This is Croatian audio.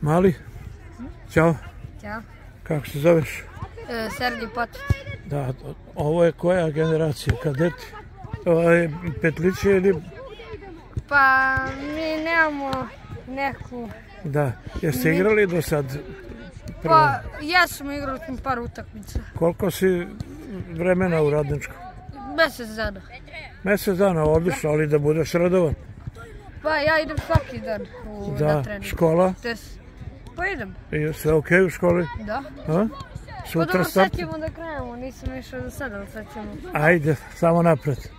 Mali? Ćao. Ćao. Kako se zoveš? Sergij Potić. Da, ovo je koja generacija? Kadeti? Petliće ili... Pa mi nemamo neku... Da. Jeste igrali do sad? Pa ja sam igrao par utakmica. Koliko si vremena u Radničku? Mjesec dana. Mjesec dana, odlično, ali da budeš radovan. Pa ja idem svaki dan na trening. Da, škola? Pa idem. I sve okej u školi? Da. A? Pa Sutra dobro, start? sad ćemo da krenemo, nisam išao do sada, ali sad ćemo. Ajde, samo napred.